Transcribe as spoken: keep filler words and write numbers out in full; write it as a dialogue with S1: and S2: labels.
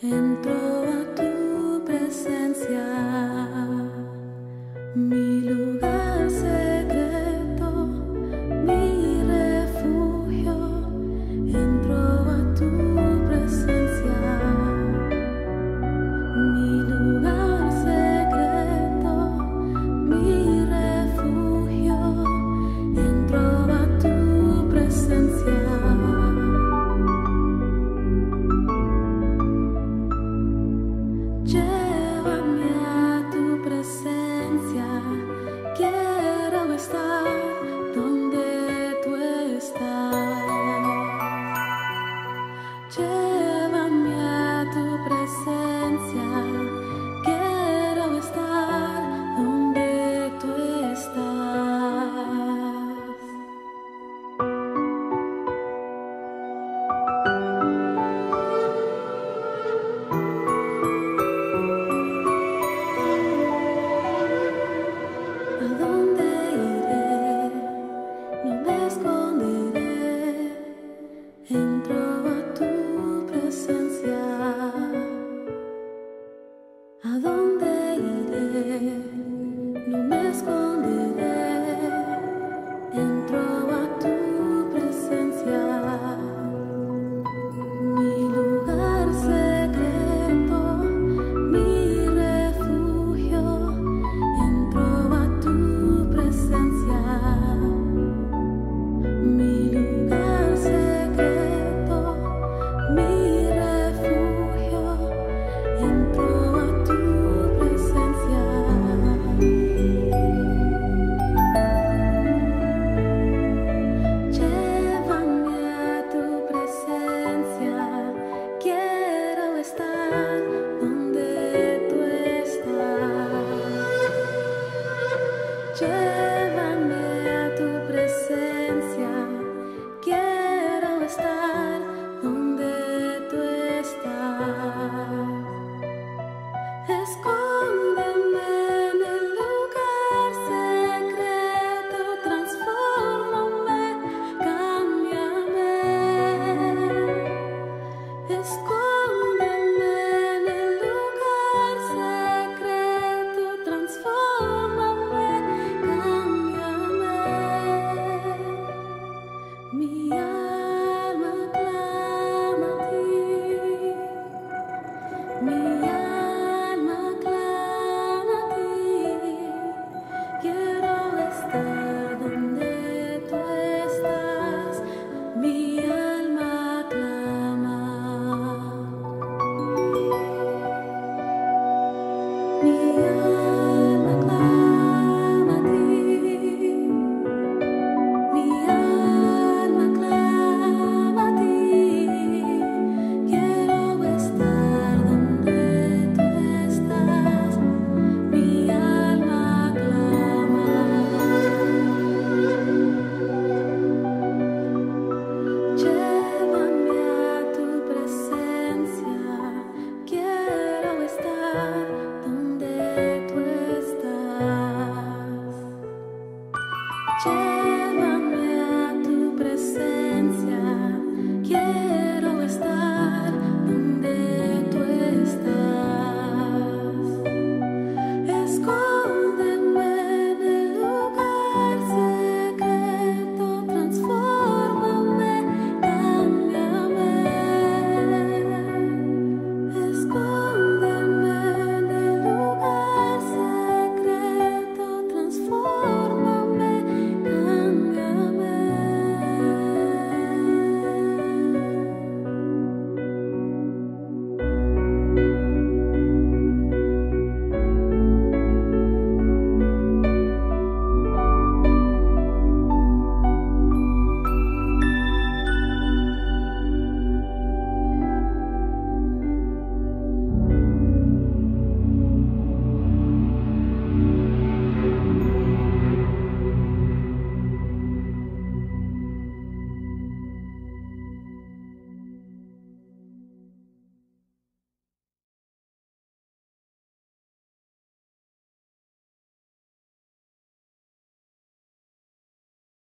S1: Entro a tu presencia, mi lugar secreto, mi refugio. Entro a tu presencia, mi lugar secreto, mi refugio. Entro a tu presencia. Llévame a tu presencia, quiero estar donde tú estás. Llévame a tu presencia, quiero estar donde tú estás. ¿A dónde iré? No me esconderé. Entro a tu presencia. ¿A dónde iré? No me esconderé. Entro a tu presencia. Mi lugar secreto, mi refugio. Entro a tu presencia. Mi lugar secreto, mi refugio. Entro a tu presencia. Llévame a tu presencia, quiero estar